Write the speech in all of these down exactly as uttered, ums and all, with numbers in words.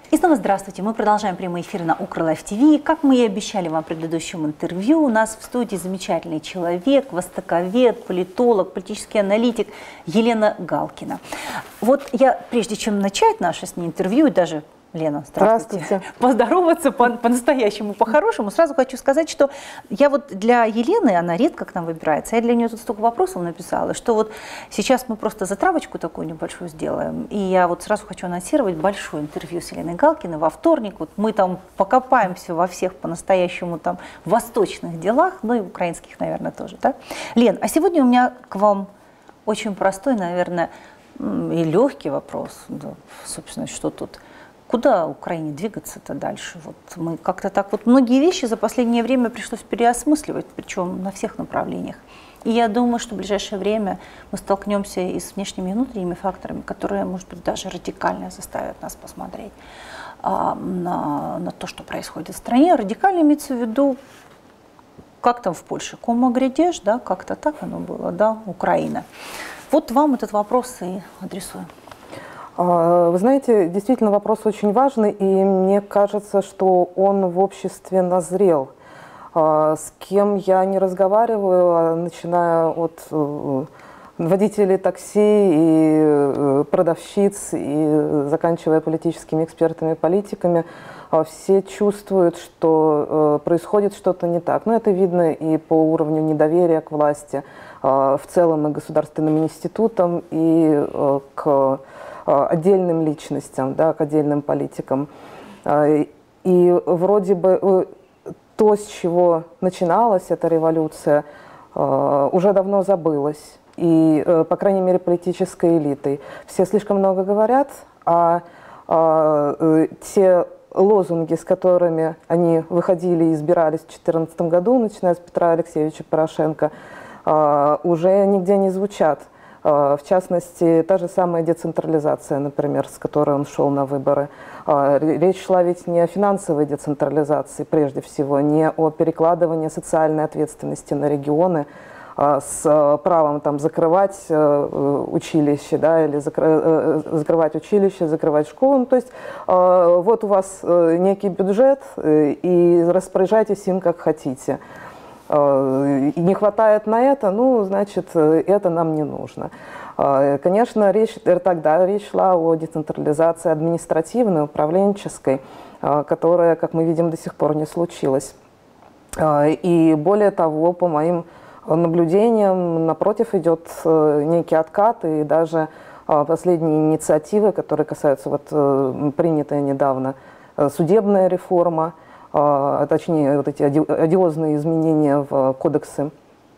И снова здравствуйте. Мы продолжаем прямой эфир на Укрлайф ТВ. Как мы и обещали вам в предыдущем интервью, у нас в студии замечательный человек, востоковед, политолог, политический аналитик Елена Галкина. Вот я, прежде чем начать наше с ней интервью, и даже Лена, здравствуйте. Здравствуйте. Поздороваться по-настоящему, по по-хорошему. Сразу хочу сказать, что я вот для Елены, она редко к нам выбирается, я для нее тут столько вопросов написала, что вот сейчас мы просто затравочку такую небольшую сделаем, и я вот сразу хочу анонсировать большое интервью с Еленой Галкиной во вторник. Вот мы там покопаемся во всех по-настоящему там восточных делах, ну и украинских, наверное, тоже. Да? Лен, а сегодня у меня к вам очень простой, наверное, и легкий вопрос. Да, собственно, что тут? Куда Украине двигаться-то дальше? Вот мы как-то так вот многие вещи за последнее время пришлось переосмысливать, причем на всех направлениях. И я думаю, что в ближайшее время мы столкнемся и с внешними и внутренними факторами, которые, может быть, даже радикально заставят нас посмотреть а, на, на то, что происходит в стране. Радикально имеется в виду, как там в Польше, Кома-Грядеш, да, как-то так оно было, да, Украина. Вот вам этот вопрос и адресую. Вы знаете, действительно вопрос очень важный, и мне кажется, что он в обществе назрел. С кем я не разговариваю, начиная от водителей такси и продавщиц, и заканчивая политическими экспертами, политиками, все чувствуют, что происходит что-то не так. Но это видно и по уровню недоверия к власти, в целом и государственным институтам, и к отдельным личностям, да, к отдельным политикам. И вроде бы то, с чего начиналась эта революция, уже давно забылось. И, по крайней мере, политической элитой. Все слишком много говорят, а, а те лозунги, с которыми они выходили и избирались в две тысячи четырнадцатом году, начиная с Петра Алексеевича Порошенко, уже нигде не звучат. В частности, та же самая децентрализация, например, с которой он шел на выборы. Речь шла ведь не о финансовой децентрализации, прежде всего, не о перекладывании социальной ответственности на регионы с правом там, закрывать училище, да, или закры... закрывать училище, закрывать школу. Ну, то есть вот у вас некий бюджет, и распоряжайтесь им как хотите. И не хватает на это, ну, значит, это нам не нужно. Конечно, речь, тогда речь шла о децентрализации административной, управленческой, которая, как мы видим, до сих пор не случилась. И более того, по моим наблюдениям, напротив, идет некий откат, и даже последние инициативы, которые касаются вот принятая недавно судебная реформа, а точнее, вот эти одиозные изменения в кодексы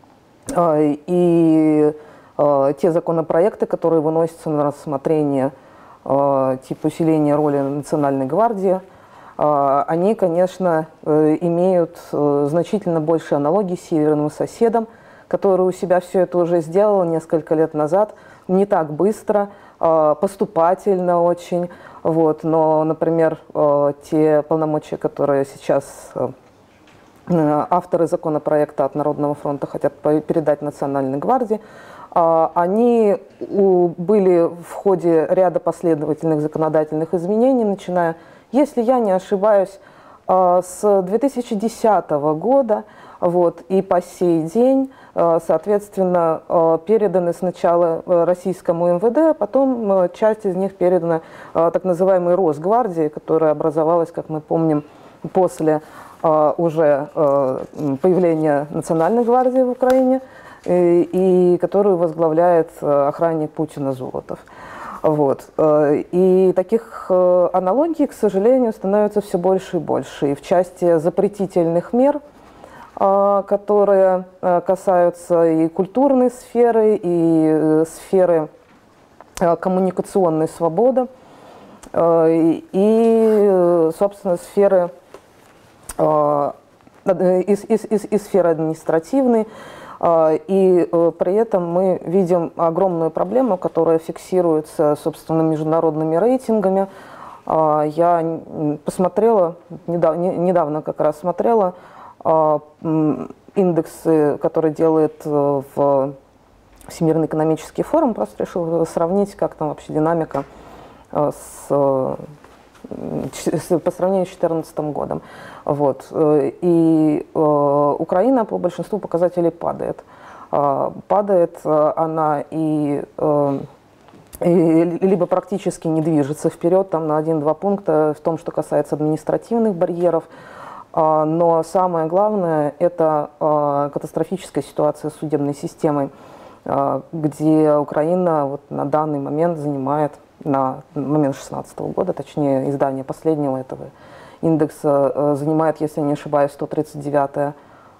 и те законопроекты, которые выносятся на рассмотрение, типа усиления роли Национальной гвардии, они, конечно, имеют значительно больше аналогий с северным соседом, который у себя все это уже сделал несколько лет назад, не так быстро, поступательно очень. Вот, но, например, те полномочия, которые сейчас авторы законопроекта от Народного фронта хотят передать Национальной гвардии, они были в ходе ряда последовательных законодательных изменений, начиная, если я не ошибаюсь, с две тысячи десятого года, вот, и по сей день, соответственно, переданы сначала российскому эм вэ дэ, а потом часть из них передана так называемой Росгвардии, которая образовалась, как мы помним, после уже появления Национальной гвардии в Украине, и которую возглавляет охранник Путина Золотов. Вот. И таких аналогий, к сожалению, становится все больше и больше. И в части запретительных мер, которые касаются и культурной сферы, и сферы коммуникационной свободы, и, собственно, сферы, и, и, и, и сферы административной. И при этом мы видим огромную проблему, которая фиксируется, собственно, международными рейтингами. Я посмотрела, недавно как раз смотрела, индексы, которые делает в Всемирный экономический форум, просто решил сравнить, как там вообще динамика с по сравнению с две тысячи четырнадцатым годом. Вот. И Украина по большинству показателей падает. Падает она и, и либо практически не движется вперед там, на один-два пункта в том, что касается административных барьеров. Но самое главное – это катастрофическая ситуация с судебной системой, где Украина вот на данный момент занимает, на момент две тысячи шестнадцатого года, точнее издание последнего этого индекса, занимает, если не ошибаюсь, сто тридцать девятое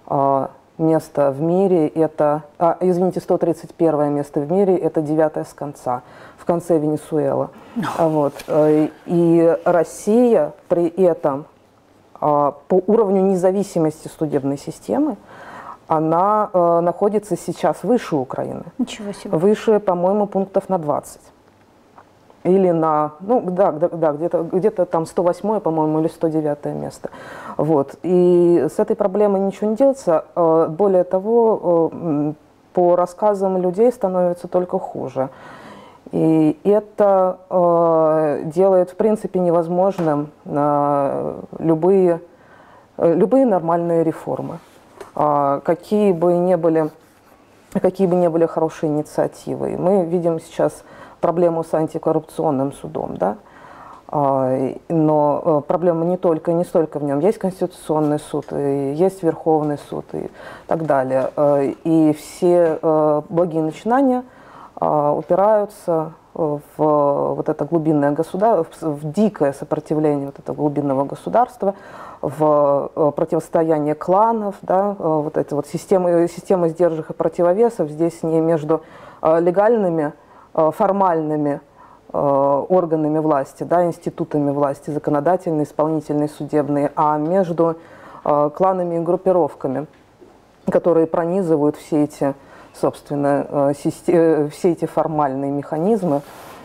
место в мире. Это, а, извините, сто тридцать первое место в мире, это девятое с конца, в конце Венесуэла. Вот. И Россия при этом по уровню независимости судебной системы, она э, находится сейчас выше Украины. Ничего себе. Выше, по-моему, пунктов на двадцать. Или на, ну да, да, да где-то где там сто восьмое, по-моему, или сто девятое место. Вот. И с этой проблемой ничего не делается. Более того, э, по рассказам людей становится только хуже. И это э, делает, в принципе, невозможным э, любые, э, любые нормальные реформы. Э, какие бы ни были, какие бы ни были хорошие инициативы. Мы видим сейчас проблему с антикоррупционным судом, да? Э, но э, проблема не только, не столько в нем. Есть Конституционный суд, и есть Верховный суд и так далее. Э, и все э, благие начинания упираются в вот это глубинное государство, в дикое сопротивление вот этого глубинного государства, в противостояние кланов, да, вот эта вот система, система сдержек и противовесов здесь не между легальными, формальными органами власти, да, институтами власти, законодательные, исполнительные, судебные, а между кланами и группировками, которые пронизывают все эти собственно, все эти формальные механизмы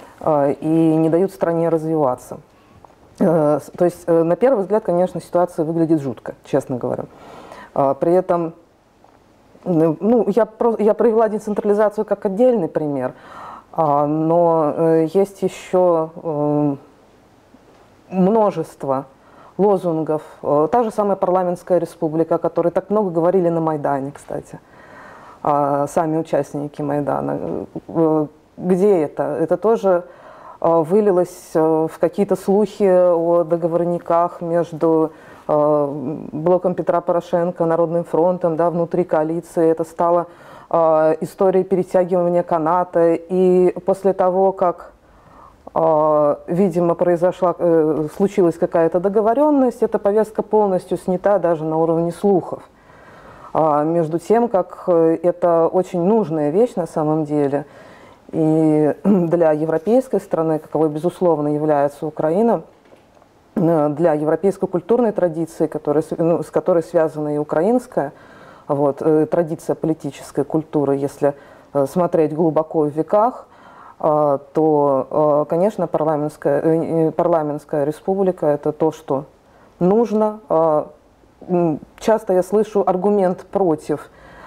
и не дают стране развиваться. То есть, на первый взгляд, конечно, ситуация выглядит жутко, честно говоря. При этом, ну, я, я привела децентрализацию как отдельный пример, но есть еще множество лозунгов. Та же самая парламентская республика, о которой так много говорили на Майдане, кстати. Сами участники Майдана. Где это? Это тоже вылилось в какие-то слухи о договорниках между блоком Петра Порошенко, Народным фронтом, да, внутри коалиции. Это стало историей перетягивания каната. И после того, как, видимо, произошла, случилась какая-то договоренность, эта повестка полностью снята даже на уровне слухов. Между тем, как это очень нужная вещь на самом деле, и для европейской страны, каковой, безусловно, является Украина, для европейской культурной традиции, которая, ну, с которой связана и украинская вот, традиция политической культуры, если смотреть глубоко в веках, то, конечно, парламентская, парламентская республика – это то, что нужно. Часто я слышу аргумент против,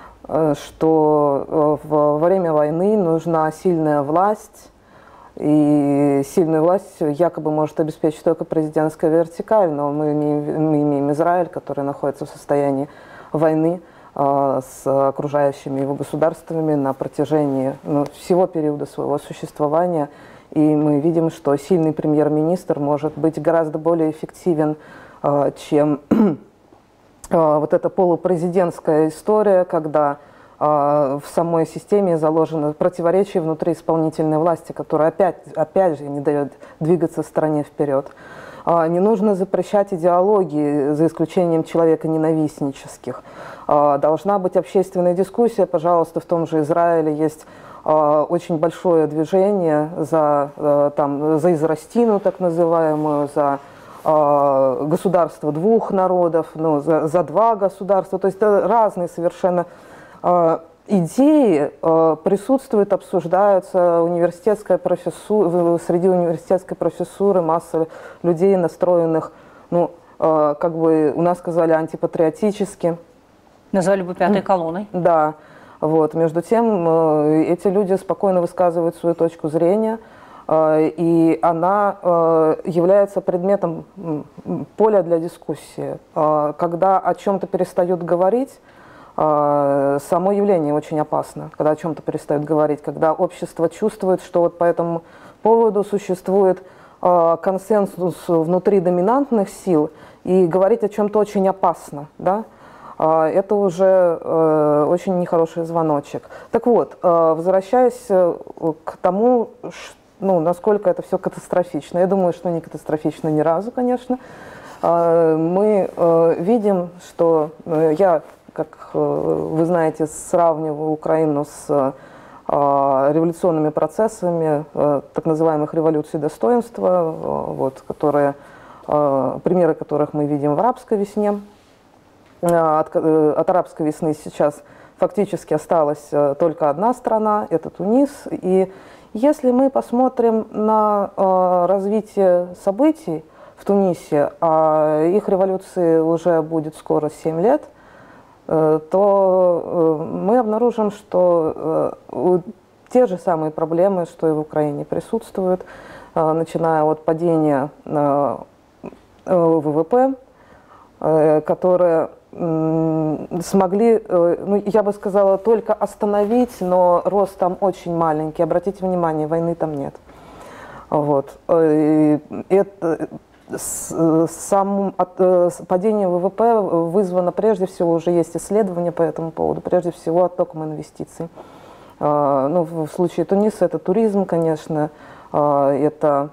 что во время войны нужна сильная власть, и сильную власть якобы может обеспечить только президентская вертикаль, но мы имеем, мы имеем Израиль, который находится в состоянии войны с окружающими его государствами на протяжении, ну, всего периода своего существования, и мы видим, что сильный премьер-министр может быть гораздо более эффективен, чем вот эта полупрезидентская история, когда в самой системе заложено противоречие внутри исполнительной власти, которая опять, опять же не дает двигаться стране вперед. Не нужно запрещать идеологии, за исключением человеконенавистнических. Должна быть общественная дискуссия. Пожалуйста, в том же Израиле есть очень большое движение за, там, за Израстину, так называемую, за государство двух народов, ну, за, за два государства. То есть разные совершенно э, идеи э, присутствуют, обсуждаются университетская профессура, среди университетской профессуры масса людей, настроенных, ну, э, как бы у нас сказали, антипатриотически. Назвали бы пятой колонной. Да. Вот. Между тем, э, эти люди спокойно высказывают свою точку зрения. и она является предметом поля для дискуссии. Когда о чем-то перестают говорить, само явление очень опасно, когда о чем-то перестают говорить, когда общество чувствует, что вот по этому поводу существует консенсус внутри доминантных сил, и говорить о чем-то очень опасно, да? Это уже очень нехороший звоночек. Так вот, возвращаясь к тому, ну, насколько это все катастрофично, я думаю, что не катастрофично ни разу, конечно, мы видим, что я, как вы знаете, сравниваю Украину с революционными процессами так называемых революций достоинства, вот, которые, примеры которых мы видим в арабской весне. От, от арабской весны сейчас фактически осталась только одна страна, это Тунис. И если мы посмотрим на развитие событий в Тунисе, а их революции уже будет скоро семь лет, то мы обнаружим, что те же самые проблемы, что и в Украине, присутствуют, начиная от падения ВВП, которые смогли, ну, я бы сказала, только остановить, но рост там очень маленький. Обратите внимание, войны там нет. Вот. Это, сам, падение ВВП вызвано прежде всего, уже есть исследования по этому поводу, прежде всего оттоком инвестиций. Ну, в случае Туниса это туризм, конечно, это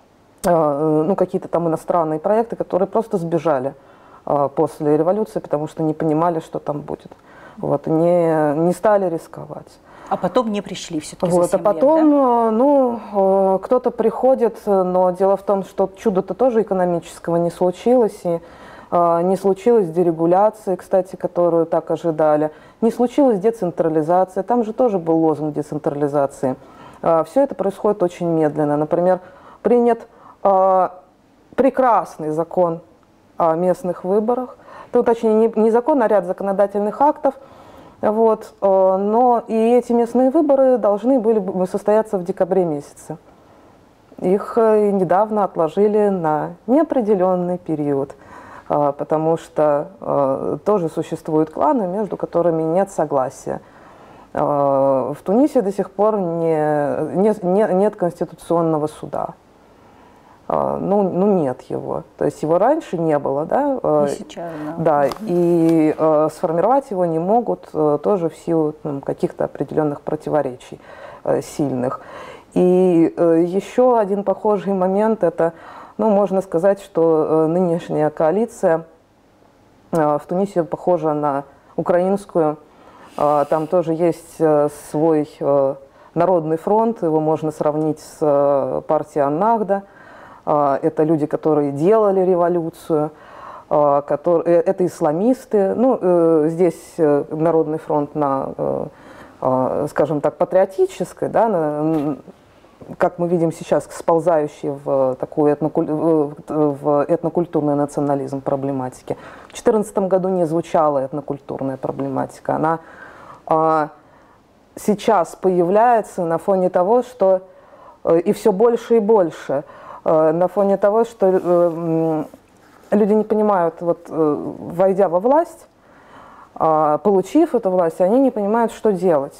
ну, какие-то там иностранные проекты, которые просто сбежали после революции, потому что не понимали, что там будет. Вот, не, не стали рисковать. А потом не пришли все-таки вот, за семь А потом, лет, да? ну, кто-то приходит, но дело в том, что чуда-то тоже экономического не случилось, и не случилось дерегуляции, кстати, которую так ожидали, не случилась децентрализация, там же тоже был лозунг децентрализации. Все это происходит очень медленно. Например, принят прекрасный закон о местных выборах, то, точнее, не, не закон, а ряд законодательных актов, вот, но и эти местные выборы должны были бы состояться в декабре месяце. Их недавно отложили на неопределенный период, потому что тоже существуют кланы, между которыми нет согласия. В Тунисе до сих пор не, не, не, нет конституционного суда. Ну, ну, нет его. То есть его раньше не было, да? И сейчас, да. Да, и э, сформировать его не могут э, тоже в силу ну, каких-то определенных противоречий э, сильных. И э, еще один похожий момент, это, ну, можно сказать, что э, нынешняя коалиция э, в Тунисе похожа на украинскую. Э, там тоже есть э, свой э, народный фронт, его можно сравнить с э, партией Ан-Нахда. Это люди, которые делали революцию, которые, это исламисты. Ну, здесь Народный фронт на, скажем так, патриотической, да, на, как мы видим сейчас, сползающий в такую этнокуль... в этнокультурный национализм проблематики. В две тысячи четырнадцатом году не звучала этнокультурная проблематика. Она сейчас появляется на фоне того, что и все больше и больше на фоне того, что э, люди не понимают, вот, э, войдя во власть, э, получив эту власть, они не понимают, что делать.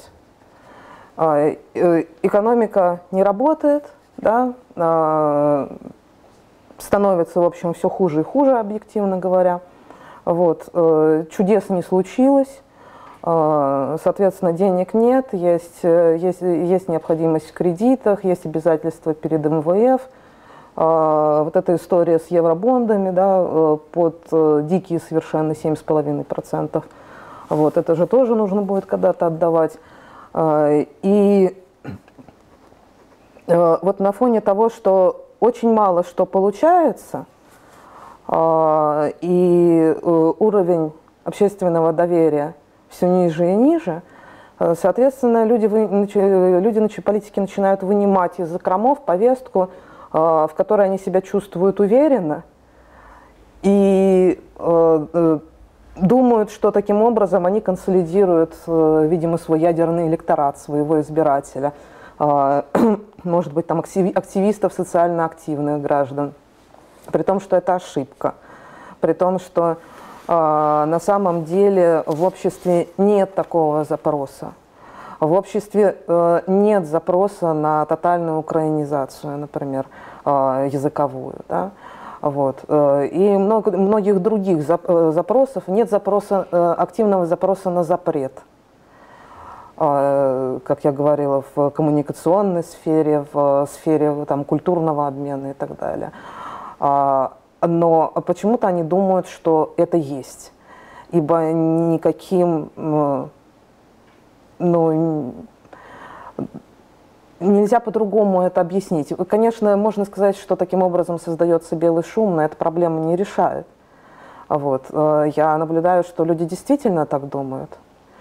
Э, э, экономика не работает, да, э, становится, в общем, все хуже и хуже, объективно говоря. Вот, э, чудес не случилось, э, соответственно, денег нет, есть, есть, есть необходимость в кредитах, есть обязательства перед эм вэ эф. Вот эта история с евробондами, да, под дикие совершенно семь с половиной процентов. Вот, это же тоже нужно будет когда-то отдавать. И вот на фоне того, что очень мало что получается, и уровень общественного доверия все ниже и ниже, соответственно, люди, люди, политики начинают вынимать из закромов повестку, в которой они себя чувствуют уверенно, и э, думают, что таким образом они консолидируют, э, видимо, свой ядерный электорат, своего избирателя. может быть, там активистов, социально активных граждан, при том, что это ошибка, при том, что на самом деле в обществе нет такого запроса. В обществе нет запроса на тотальную украинизацию, например, языковую. Да? Вот. И много, многих других запросов. Нет запроса, активного запроса на запрет. Как я говорила, в коммуникационной сфере, в сфере там, культурного обмена и так далее. Но почему-то они думают, что это есть. Ибо никаким, ну, нельзя по-другому это объяснить. Конечно, можно сказать, что таким образом создается белый шум, но эта проблема не решает. Вот. Я наблюдаю, что люди действительно так думают.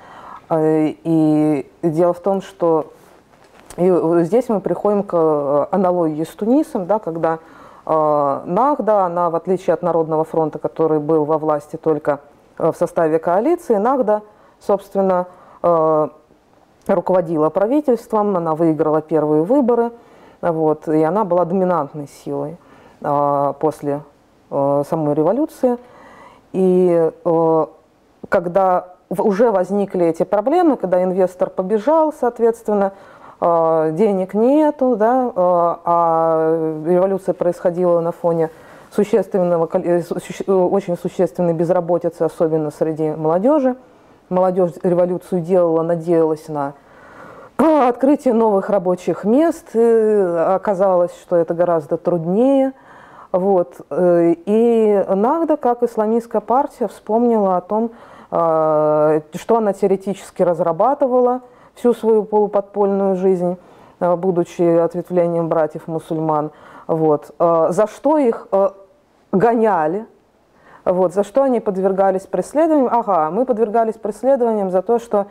И дело в том, что и здесь мы приходим к аналогии с Тунисом, да, когда Нахда, она, в отличие от Народного фронта, который был во власти только в составе коалиции, Нахда, собственно, руководила правительством, она выиграла первые выборы, вот, и она была доминантной силой после самой революции. И когда уже возникли эти проблемы, когда инвестор побежал, соответственно, денег нету, да, а революция происходила на фоне существенного, очень существенной безработицы, особенно среди молодежи. Молодежь революцию делала, надеялась на открытие новых рабочих мест, и оказалось, что это гораздо труднее. Вот. И Нахда, как исламистская партия, вспомнила о том, что она теоретически разрабатывала всю свою полуподпольную жизнь, будучи ответвлением братьев-мусульман, вот, за что их гоняли, вот, за что они подвергались преследованиям. Ага, мы подвергались преследованиям за то, что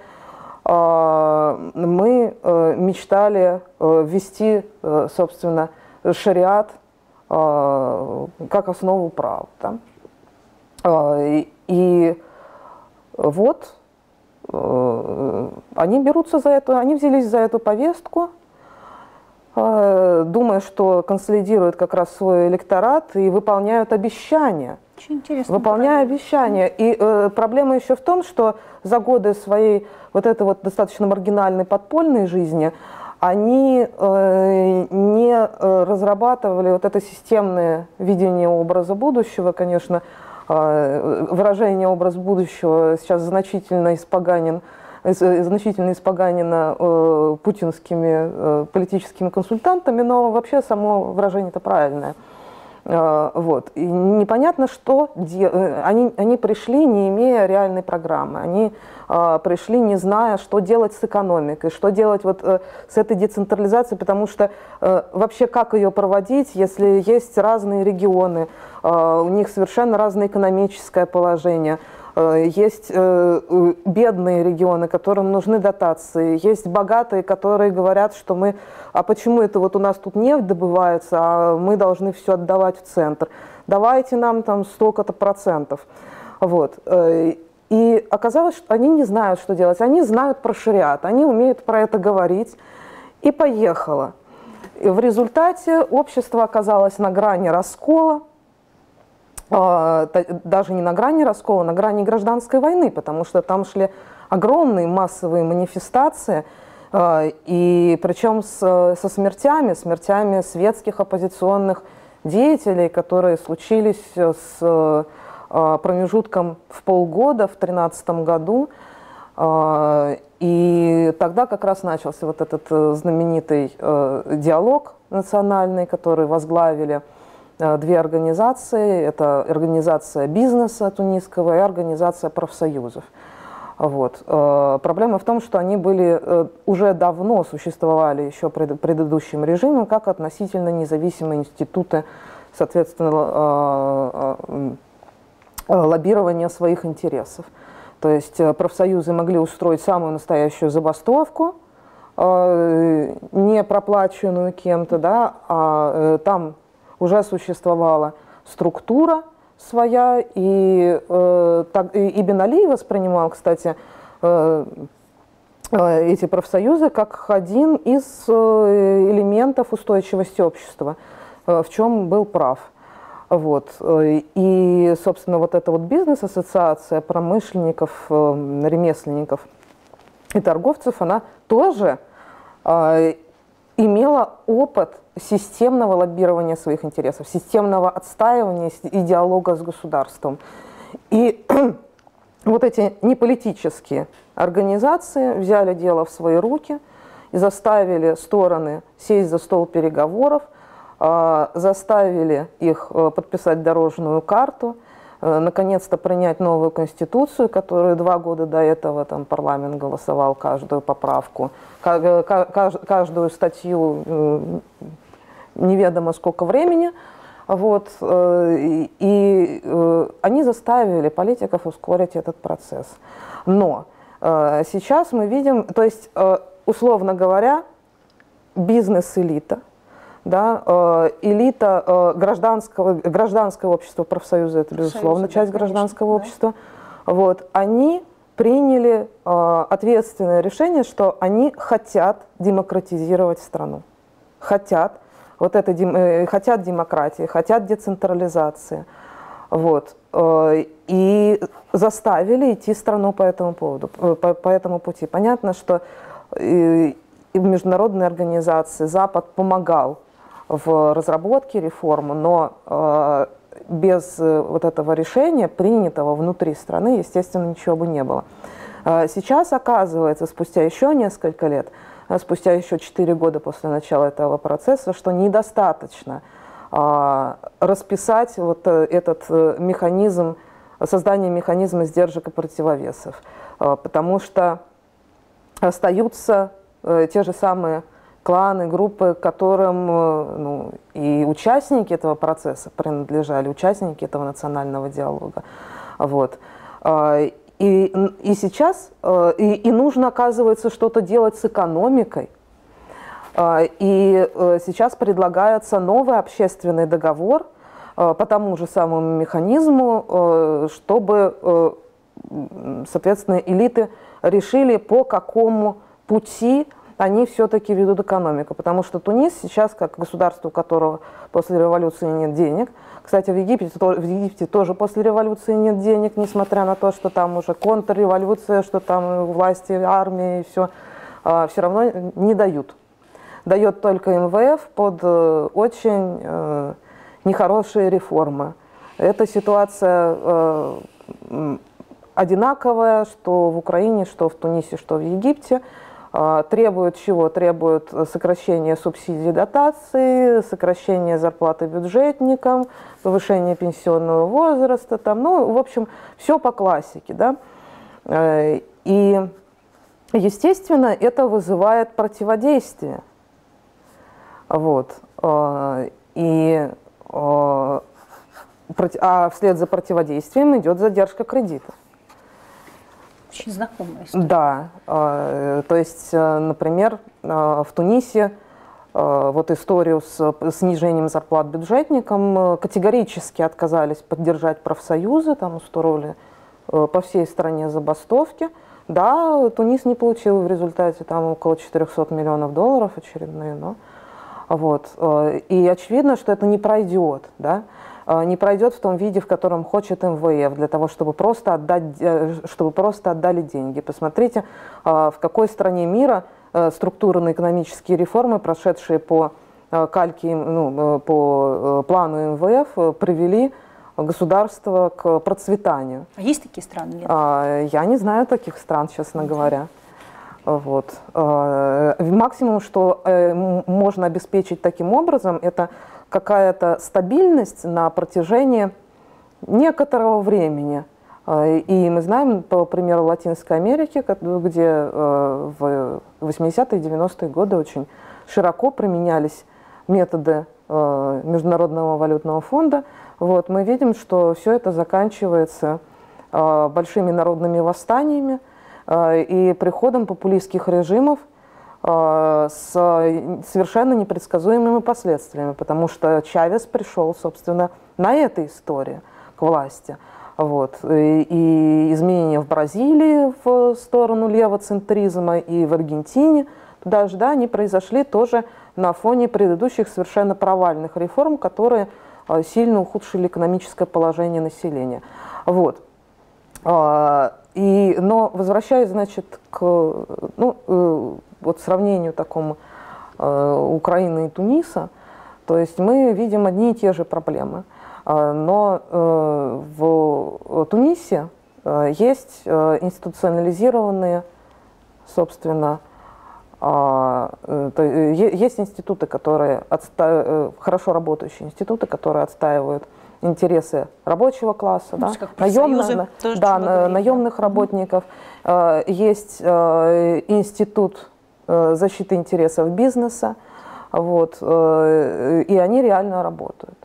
мы мечтали ввести, собственно, шариат как основу права. Да? И вот они берутся за это, они взялись за эту повестку, думая, что консолидируют как раз свой электорат и выполняют обещания. Очень интересно. Выполняя обещания. И э, проблема еще в том, что за годы своей вот этой вот достаточно маргинальной подпольной жизни они э, не э, разрабатывали вот это системное видение образа будущего, конечно. Выражение «образ будущего» сейчас значительно испоганен, значительно испоганено э, путинскими э, политическими консультантами, но вообще само выражение-то правильное. Э, вот. И непонятно, что де... они, они пришли, не имея реальной программы. Они э, пришли, не зная, что делать с экономикой, что делать вот, э, с этой децентрализацией, потому что э, вообще как ее проводить, если есть разные регионы, Uh, у них совершенно разное экономическое положение. Uh, есть uh, бедные регионы, которым нужны дотации. Есть богатые, которые говорят, что мы... А почему это вот у нас тут нефть добывается, а мы должны все отдавать в центр? Давайте нам там столько-то процентов. Вот. Uh, и оказалось, что они не знают, что делать. Они знают про шариат, они умеют про это говорить. И поехало. И в результате общество оказалось на грани раскола. Даже не на грани раскола, на грани гражданской войны, потому что там шли огромные массовые манифестации, и причем с, со смертями, смертями светских оппозиционных деятелей, которые случились с промежутком в полгода в две тысячи тринадцатом году. И тогда как раз начался вот этот знаменитый диалог национальный, который возглавили две организации. Это организация бизнеса тунисского и организация профсоюзов. Вот. Проблема в том, что они были, уже давно существовали еще пред предыдущим режимом, как относительно независимые институты, соответственно, лоббирования своих интересов. То есть профсоюзы могли устроить самую настоящую забастовку, не проплаченную кем-то, да, а там уже существовала структура своя, и, э, так, и Бен Али воспринимал, кстати, э, эти профсоюзы как один из элементов устойчивости общества, в чем был прав. Вот. И, собственно, вот эта вот бизнес-ассоциация промышленников, ремесленников и торговцев, она тоже имела опыт системного лоббирования своих интересов, системного отстаивания и диалога с государством. И вот эти неполитические организации взяли дело в свои руки и заставили стороны сесть за стол переговоров, заставили их подписать дорожную карту, наконец-то принять новую конституцию, которую два года до этого там, парламент голосовал каждую поправку, каждую статью неведомо сколько времени. Вот, и, и они заставили политиков ускорить этот процесс. Но сейчас мы видим, то есть, условно говоря, бизнес-элита, да, элита гражданского, гражданского общества, профсоюза, это, безусловно, часть да, гражданского конечно, общества, да. Вот, они приняли ответственное решение, что они хотят демократизировать страну, хотят Вот это, хотят демократии, хотят децентрализации. Вот. И заставили идти страну по этому поводу, по, по этому пути. Понятно, что и в международной организации Запад помогал в разработке реформы, но без вот этого решения, принятого внутри страны, естественно, ничего бы не было. Сейчас, оказывается, спустя еще несколько лет, спустя еще четыре года после начала этого процесса, что недостаточно а, расписать вот этот механизм, создание механизма сдержек и противовесов, а, потому что остаются а, те же самые кланы, группы, которым ну, и участники этого процесса принадлежали, участники этого национального диалога. Вот. А, И, и сейчас и, и нужно, оказывается, что-то делать с экономикой. И сейчас предлагается новый общественный договор по тому же самому механизму, чтобы, соответственно, элиты решили, по какому пути они все-таки ведут экономику. Потому что Тунис сейчас, как государство, у которого после революции нет денег, кстати, в Египте, в Египте тоже после революции нет денег, несмотря на то, что там уже контрреволюция, что там власти, армия и все, все равно не дают. Дает только эм вэ эф под очень нехорошие реформы. Эта ситуация одинаковая, что в Украине, что в Тунисе, что в Египте. Требуют чего? Требуют сокращения субсидий, дотаций, сокращения зарплаты бюджетникам, повышения пенсионного возраста, там, ну, в общем, все по классике, да. И, естественно, это вызывает противодействие. Вот. И, а вслед за противодействием идет задержка кредита. Очень знакомая история. Да, то есть, например, в Тунисе вот историю с снижением зарплат бюджетникам категорически отказались поддержать профсоюзы, там устроили по всей стране забастовки. Да, Тунис не получил в результате там около четырёхсот миллионов долларов очередные, но вот. И очевидно, что это не пройдет, да. Не пройдет в том виде, в котором хочет эм вэ эф, для того, чтобы просто, отдать, чтобы просто отдали деньги. Посмотрите, в какой стране мира структурно-экономические реформы, прошедшие по кальке, ну, по плану эм вэ эф, привели государство к процветанию. А есть такие страны? Нет? Я не знаю таких стран, честно mm-hmm. говоря. Вот. Максимум, что можно обеспечить таким образом, это какая-то стабильность на протяжении некоторого времени. И мы знаем, по примеру Латинской Америки, где в восьмидесятые и девяностые годы очень широко применялись методы Международного валютного фонда, вот, мы видим, что все это заканчивается большими народными восстаниями и приходом популистских режимов с совершенно непредсказуемыми последствиями, потому что Чавес пришел, собственно, на этой истории к власти. Вот. И, и изменения в Бразилии в сторону левоцентризма и в Аргентине, туда же, да, они произошли тоже на фоне предыдущих совершенно провальных реформ, которые сильно ухудшили экономическое положение населения. Вот. И, но возвращаясь, значит, к ну, вот сравнению такому Украины и Туниса, то есть мы видим одни и те же проблемы. Но в Тунисе есть институционализированные, собственно, есть институты, которые отста... хорошо работающие институты, которые отстаивают интересы рабочего класса, да, наемных, да, наемных работников. Mm-hmm. Есть институт защиты интересов бизнеса, вот, и они реально работают.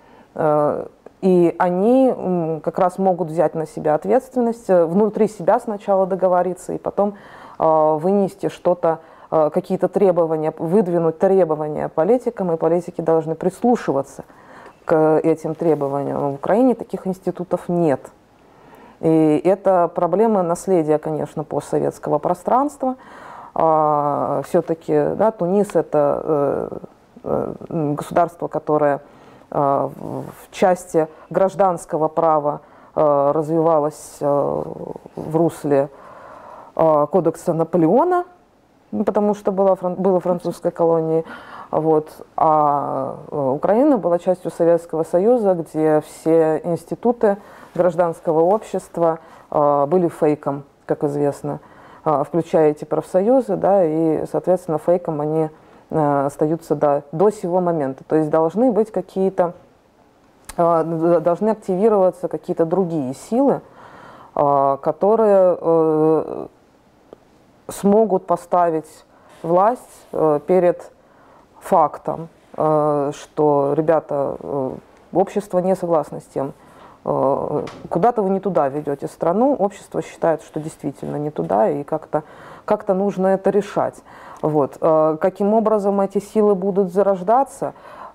И они как раз могут взять на себя ответственность, внутри себя сначала договориться, и потом вынести что-то, какие-то требования, выдвинуть требования политикам, и политики должны прислушиваться к этим требованиям. В Украине таких институтов нет. И это проблема наследия, конечно, постсоветского пространства. Все-таки, да, Тунис – это государство, которое в части гражданского права развивалось в русле кодекса Наполеона, потому что была, была французской колонией. Вот. А Украина была частью Советского Союза, где все институты гражданского общества были фейком, как известно, включая эти профсоюзы, да, и, соответственно, фейком они остаются до, до сего момента. То есть должны быть какие-то, должны активироваться какие-то другие силы, которые смогут поставить власть перед фактом, что, ребята, общество не согласно с тем, куда-то вы не туда ведете страну, общество считает, что действительно не туда, и как-то как-то нужно это решать. Вот. Каким образом эти силы будут зарождаться?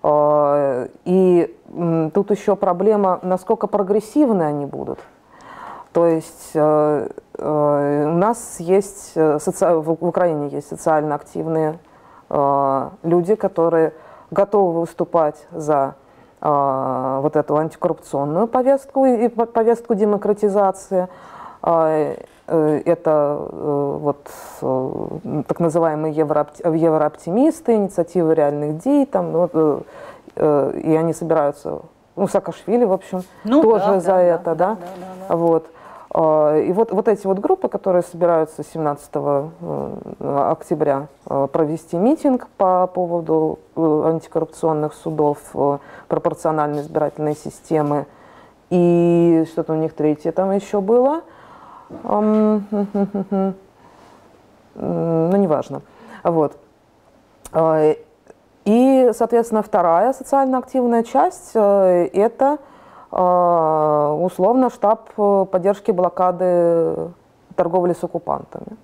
И тут еще проблема, насколько прогрессивны они будут. То есть у нас есть, в Украине есть социально активные люди, которые готовы выступать за вот эту антикоррупционную повестку и повестку демократизации. Это вот так называемые еврооптимисты, инициативы реальных дей, там, вот, и они собираются, ну, Саакашвили, в общем, ну, тоже да, за да, это, да, да, да, да. Вот. И вот, вот эти вот группы, которые собираются семнадцатого октября провести митинг по поводу антикоррупционных судов, пропорциональной избирательной системы, и что-то у них третье там еще было, ну, неважно. Вот. И, соответственно, вторая социально активная часть – это условно штаб поддержки блокады торговли с оккупантами.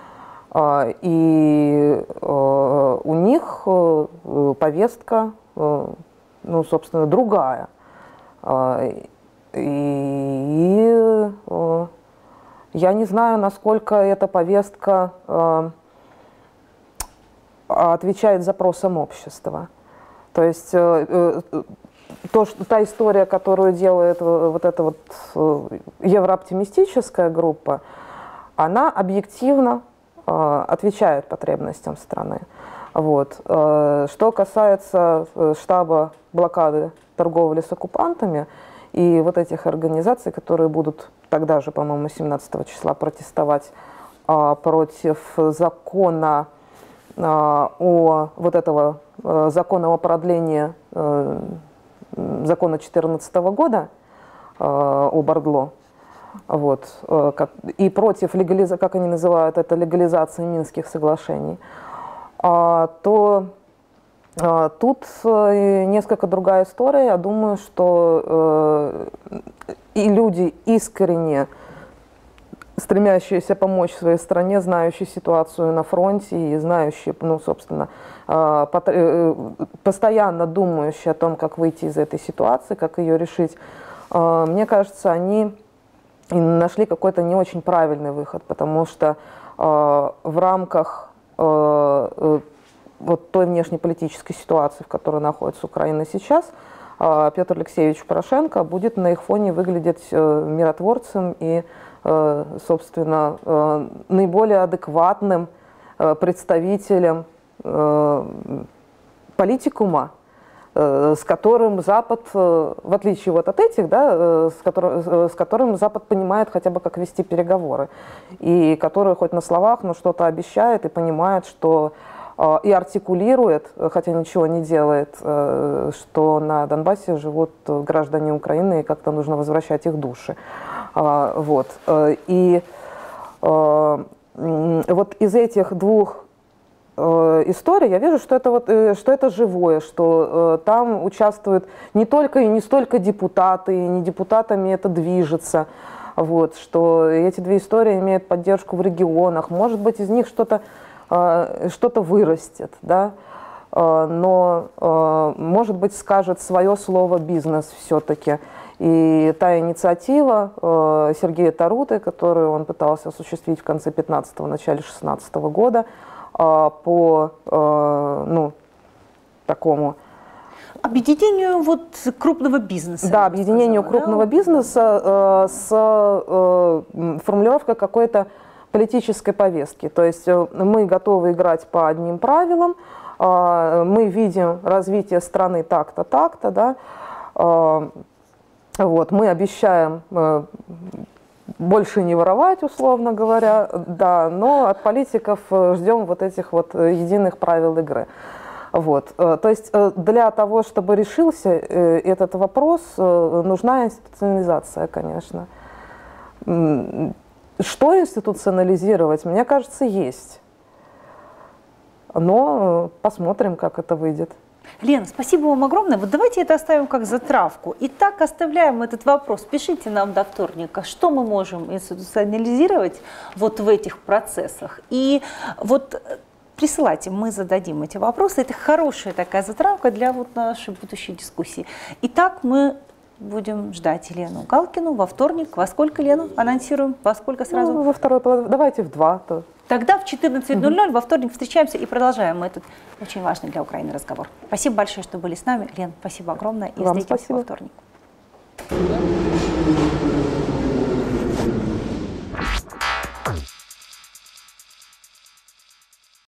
И у них повестка, ну, собственно, другая. И я не знаю, насколько эта повестка отвечает запросам общества. То есть то, что, та история, которую делает вот эта вот еврооптимистическая группа, она объективно э, отвечает потребностям страны. Вот. Э, что касается штаба блокады торговли с оккупантами и вот этих организаций, которые будут тогда же, по-моему, семнадцатого числа протестовать э, против закона э, о вот этого э, закона о продлении э, закона две тысячи четырнадцатого года э, о Бардло, вот, э, как, и против легализации, как они называют это, легализации Минских соглашений, э, то э, тут э, несколько другая история. Я думаю, что э, и люди искренне стремящиеся помочь своей стране, знающие ситуацию на фронте и знающие, ну, собственно, постоянно думающие о том, как выйти из этой ситуации, как ее решить, мне кажется, они и нашли какой-то не очень правильный выход, потому что э, в рамках э, вот той внешнеполитической ситуации, в которой находится Украина сейчас, э, Петр Алексеевич Порошенко будет на их фоне выглядеть э, миротворцем и, э, собственно, э, наиболее адекватным э, представителем э, политикума, с которым Запад, в отличие вот от этих, да, с, которым, с которым Запад понимает хотя бы, как вести переговоры, и который хоть на словах, но что-то обещает и понимает, что и артикулирует, хотя ничего не делает, что на Донбассе живут граждане Украины, и как-то нужно возвращать их души. Вот. И вот из этих двух история, я вижу, что это, вот, что это живое, что э, там участвуют не только и не столько депутаты, и не депутатами это движется, вот, что эти две истории имеют поддержку в регионах, может быть, из них что-то э, что-то вырастет, да? э, но, э, может быть, скажет свое слово бизнес все-таки. И та инициатива э, Сергея Таруты, которую он пытался осуществить в конце пятнадцатого, начале шестнадцатого года, по ну, такому объединению вот крупного бизнеса. Да, объединению сказала, крупного да? бизнеса с формулировкой какой-то политической повестки. То есть мы готовы играть по одним правилам, мы видим развитие страны так-то, так-то, да? Вот, мы обещаем больше не воровать, условно говоря, да, но от политиков ждем вот этих вот единых правил игры. Вот. То есть для того, чтобы решился этот вопрос, нужна институционализация, конечно. Что институционализировать, мне кажется, есть. Но посмотрим, как это выйдет. Лена, спасибо вам огромное. Вот давайте это оставим как затравку. Итак, оставляем этот вопрос. Пишите нам до вторника, что мы можем институционализировать вот в этих процессах. И вот присылайте, мы зададим эти вопросы. Это хорошая такая затравка для вот нашей будущей дискуссии. Итак, мы будем ждать Елену Галкину во вторник. Во сколько, Лену, анонсируем? Во сколько сразу? Ну, во второй половине. Давайте в два. То. Тогда в четырнадцать ноль ноль во вторник встречаемся и продолжаем этот очень важный для Украины разговор. Спасибо большое, что были с нами. Лен, спасибо огромное. И Вам встретимся спасибо. во вторник.